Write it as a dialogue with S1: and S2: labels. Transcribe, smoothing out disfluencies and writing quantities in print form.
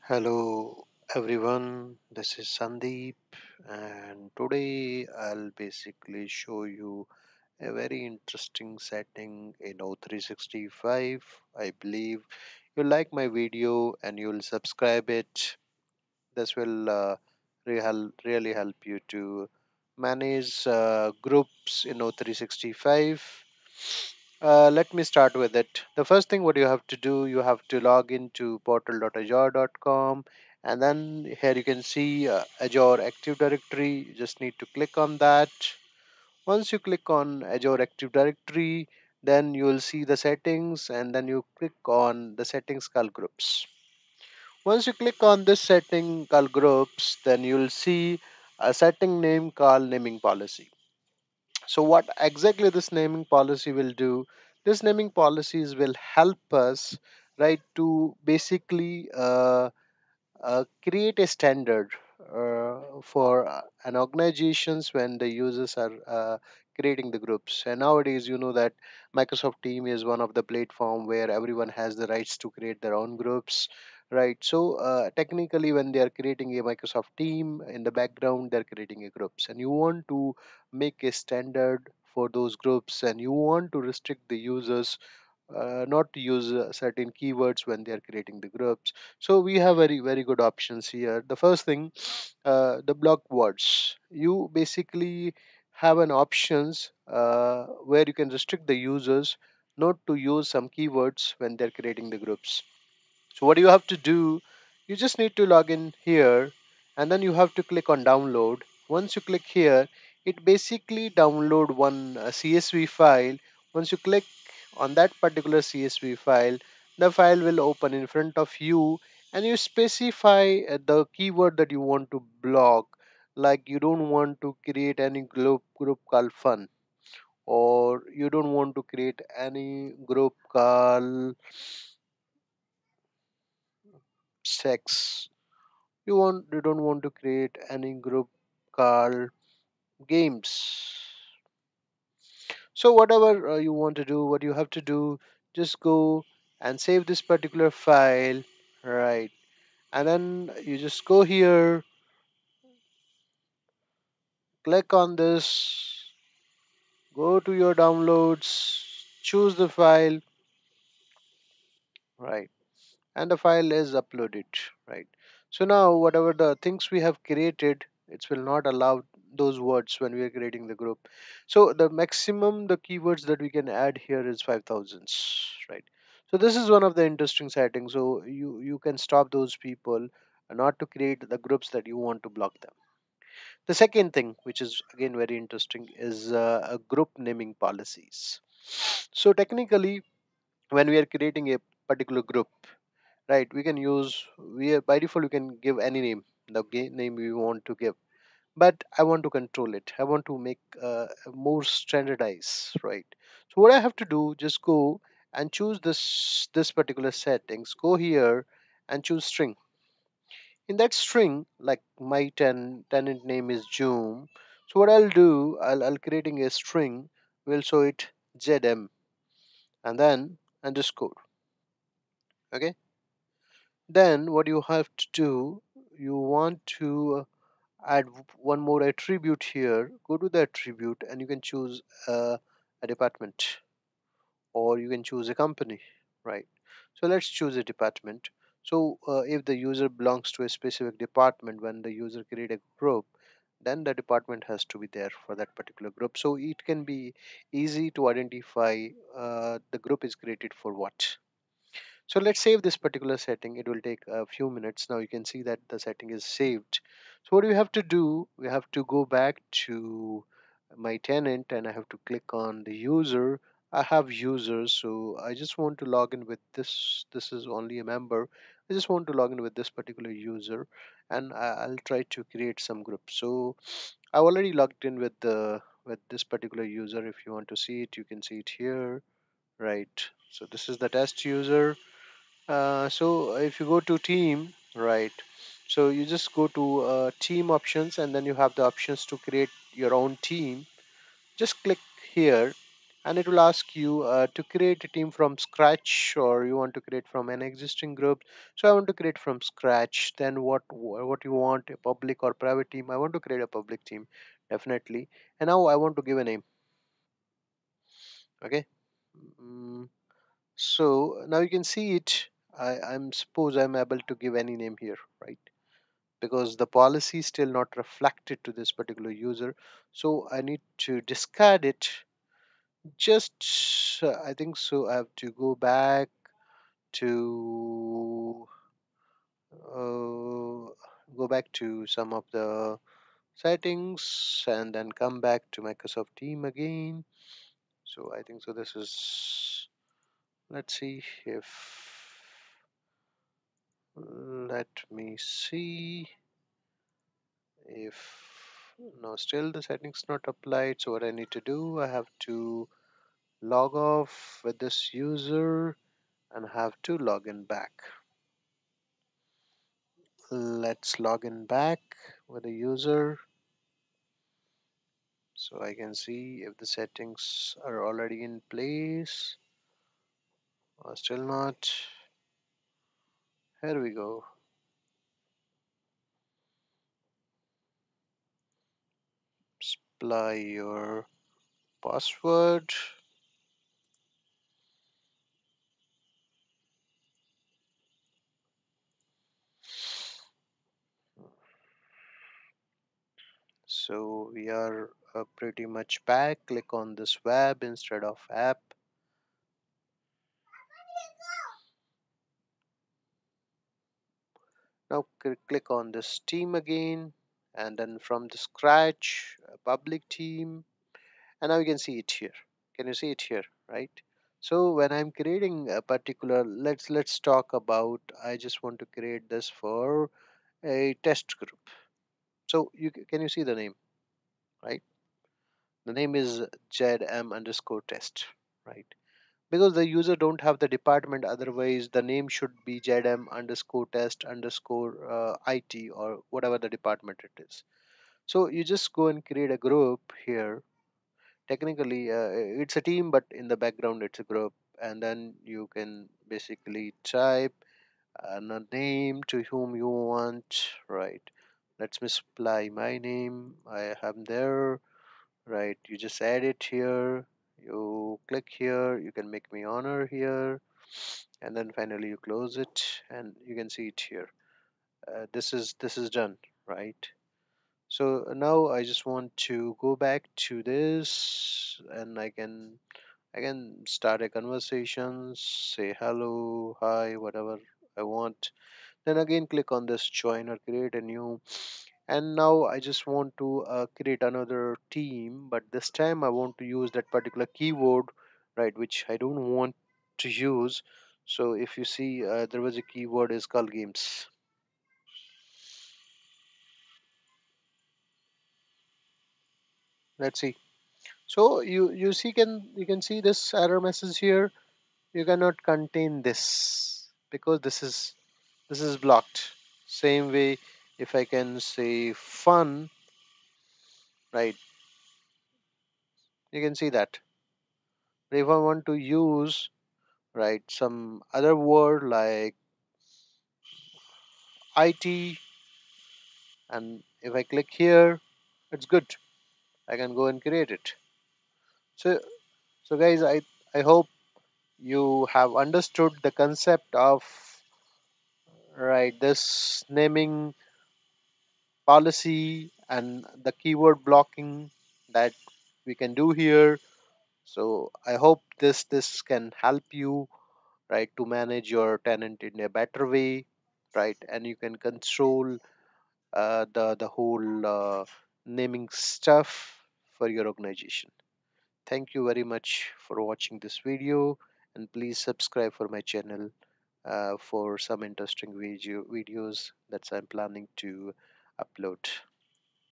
S1: Hello everyone, this is Sandeep, and today I'll basically show you a very interesting setting in O365. I believe you like my video and you'll subscribe it. This will really help you to manage groups in O365. Let me start with it. The first thing what you have to do, you have to log into portal.azure.com, and then here you can see Azure Active Directory. You just need to click on that. Once you click on Azure Active Directory, then you will see the settings, and then you click on the settings called groups. Once you click on this setting called groups, then you will see a setting name called naming policy. So, what exactly this naming policy will do? This naming policies will help us, right, to basically create a standard for an organizations when the users are creating the groups. And nowadays you know that Microsoft Team is one of the platform where everyone has the rights to create their own groups, right? So technically when they are creating a Microsoft Team, in the background they're creating a groups, and you want to make a standard for those groups, and you want to restrict the users not to use certain keywords when they are creating the groups. So we have very good options here. The first thing, the block words. You basically have an options where you can restrict the users not to use some keywords when they're creating the groups. So what you have to do, you just need to log in here, and then you have to click on download. Once you click here, it basically download one CSV file. Once you click on that particular CSV file, the file will open in front of you, and you specify the keyword that you want to block. Like you don't want to create any group called fun, or you don't want to create any group called sex. You don't want to create any group called games. So whatever you want to do, what you have to do, just go and save this particular file, right? And then you just go here, click on this, go to your downloads, choose the file, right? And the file is uploaded, right? So now whatever the things we have created, it will not allow those words when we are creating the group. So the maximum the keywords that we can add here is 5000, right? So this is one of the interesting settings, so you can stop those people not to create the groups that you want to block them. The second thing, which is again very interesting, is a group naming policies. So technically when we are creating a particular group, right, we can use, we are by default we can give any name, the name we want to give, but I want to control it, I want to make more standardized, right? So what I have to do, just go and choose this particular settings, go here and choose string. In that string, like my tenant name is June, so what I'll do, I'll creating a string, will show it ZM, and then underscore. Okay, then what you have to do, you want to add one more attribute here. Go to the attribute and you can choose a department, or you can choose a company, right? So let's choose a department. So if the user belongs to a specific department, when the user create a group, then the department has to be there for that particular group, so it can be easy to identify the group is created for what. So let's save this particular setting. It will take a few minutes. Now you can see that the setting is saved. So what do we have to do? We have to go back to my tenant and I have to click on the user. I have users, so I just want to log in with this. This is only a member. I just want to log in with this particular user, and I'll try to create some groups. So I already logged in with this particular user. If you want to see it, you can see it here, right? So this is the test user. So if you go to team, right, so you just go to team options, and then you have the options to create your own team. Just click here, and it will ask you to create a team from scratch, or you want to create from an existing group. So I want to create from scratch. Then what you want, a public or private team? I want to create a public team, definitely. And now I want to give a name. Okay. Mm, so now you can see it. I'm suppose I'm able to give any name here, right? Because the policy is still not reflected to this particular user. So I need to discard it. Just I think so. I have to go back to some of the settings and then come back to Microsoft Team again. So I think so. This is, let's see if, let me see if, no, still the settings not applied. So what I need to do, I have to log off with this user and have to log in back. Let's log in back with the user so I can see if the settings are already in place or still not. Here we go. Supply your password. So we are pretty much back. Click on this web instead of app. Now click on this team again, and then from the scratch, a public team, and now you can see it here. Can you see it here, right? So when I'm creating a particular, let's talk about, I just want to create this for a test group. So can you see the name, right? The name is ZM underscore test, right? Because the user don't have the department, otherwise the name should be ZM underscore test underscore IT or whatever the department it is. So you just go and create a group here. Technically it's a team, but in the background it's a group, and then you can basically type a name to whom you want, right? Let's supply my name. I have there, right? You just add it here, you click here, you can make me honor here, and then finally you close it and you can see it here. This is done, right? So now I just want to go back to this, and I can start a conversation, say hello, hi, whatever I want. Then again click on this join or create a new, and now I just want to create another team, but this time I want to use that particular keyword, right, which I don't want to use. So if you see there was a keyword is called games. Let's see. So you can see this error message here. You cannot contain this because this is blocked. Same way, if I can say fun, right, you can see that. But if I want to use, right, some other word like IT, and if I click here, it's good. I can go and create it. So guys, I hope you have understood the concept of, right, this naming policy and the keyword blocking that we can do here. So I hope this can help you, right, to manage your tenant in a better way, right, and you can control the whole naming stuff for your organization. Thank you very much for watching this video, and please subscribe for my channel for some interesting videos that I'm planning to upload.